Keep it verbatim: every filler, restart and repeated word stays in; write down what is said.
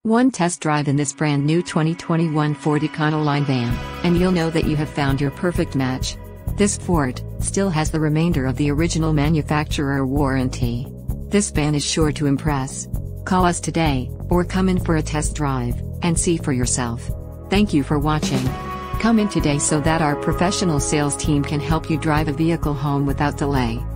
One test drive in this brand new twenty twenty-one Ford ECONOLINE van, and you'll know that you have found your perfect match. This Ford still has the remainder of the original manufacturer warranty. This van is sure to impress. Call us today, or come in for a test drive, and see for yourself. Thank you for watching. Come in today so that our professional sales team can help you drive a vehicle home without delay.